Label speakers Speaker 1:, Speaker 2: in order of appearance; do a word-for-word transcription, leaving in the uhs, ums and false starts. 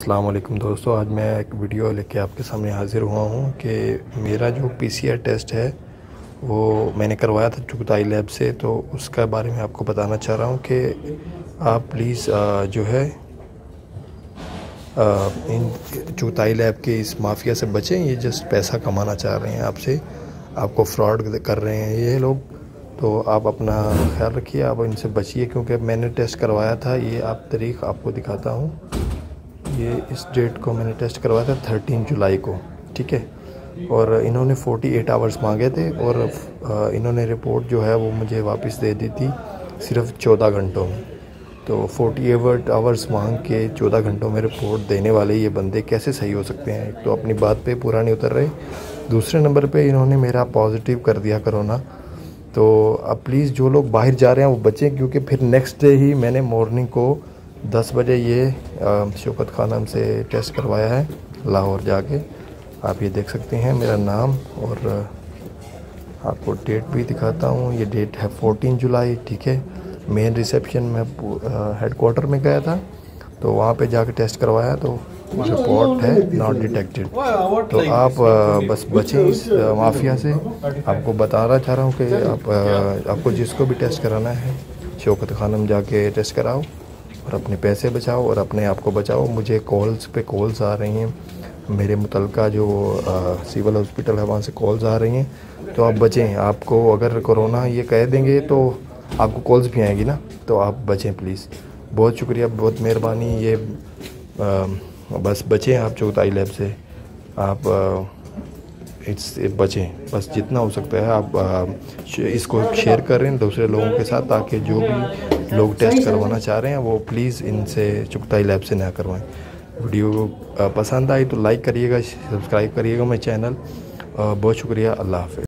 Speaker 1: अस्सलाम वालेकुम दोस्तों, आज मैं एक वीडियो लेके आपके सामने हाज़िर हुआ हूँ कि मेरा जो पीसीआर टेस्ट है वो मैंने करवाया था चुगताई लैब से। तो उसका बारे में आपको बताना चाह रहा हूँ कि आप प्लीज़ जो है आ, इन चुगताई लैब के इस माफिया से बचें। ये जस्ट पैसा कमाना चाह रहे हैं आपसे, आपको फ्रॉड कर रहे हैं ये लोग। तो आप अपना ख्याल रखिए, आप इनसे बचिए, क्योंकि मैंने टेस्ट करवाया था। ये आप तारीख आपको दिखाता हूँ, ये इस डेट को मैंने टेस्ट करवाया था थर्टीन जुलाई को, ठीक है। और इन्होंने अड़तालीस आवर्स मांगे थे और इन्होंने रिपोर्ट जो है वो मुझे वापस दे दी थी सिर्फ चौदह घंटों में। तो अड़तालीस आवर्स मांग के चौदह घंटों में रिपोर्ट देने वाले ये बंदे कैसे सही हो सकते हैं? एक तो अपनी बात पे पूरा नहीं उतर रहे, दूसरे नंबर पे इन्होंने मेरा पॉजिटिव कर दिया कोरोना। तो अब प्लीज़ जो लोग बाहर जा रहे हैं वो बचें, क्योंकि फिर नेक्स्ट डे ही मैंने मॉर्निंग को दस बजे ये शौकत खानम से टेस्ट करवाया है लाहौर जाके। आप ये देख सकते हैं मेरा नाम, और आपको डेट भी दिखाता हूँ। ये डेट है चौदह जुलाई, ठीक है। मेन रिसेप्शन में हेड क्वार्टर में गया था, तो वहाँ पे जाके टेस्ट करवाया तो रिपोर्ट है नॉट डिटेक्टेड। तो आप बस बचें इस माफिया से। आपको बताना चाह रहा हूँ कि आप आपको जिसको भी टेस्ट कराना है शौकत खानम जाके टेस्ट कराओ और अपने पैसे बचाओ और अपने आप को बचाओ। मुझे कॉल्स पे कॉल्स आ रही हैं, मेरे मुतलका जो आ, सिविल हॉस्पिटल है वहाँ से कॉल्स आ रही हैं। तो आप बचें। आपको अगर कोरोना ये कह देंगे तो आपको कॉल्स भी आएंगी ना, तो आप बचें प्लीज़। बहुत शुक्रिया, बहुत मेहरबानी। ये आ, बस बचें आप चुगताई लैब से, आप इससे बचें बस जितना हो सकता है। आप आ, इसको शेयर करें दूसरे लोगों के साथ, ताकि जो भी लोग टेस्ट करवाना चाह रहे हैं वो प्लीज़ इनसे चुगताई लैब से ना करवाएं। वीडियो पसंद आई तो लाइक करिएगा, सब्सक्राइब करिएगा मेरे चैनल। बहुत शुक्रिया, अल्लाह हाफ़िज़।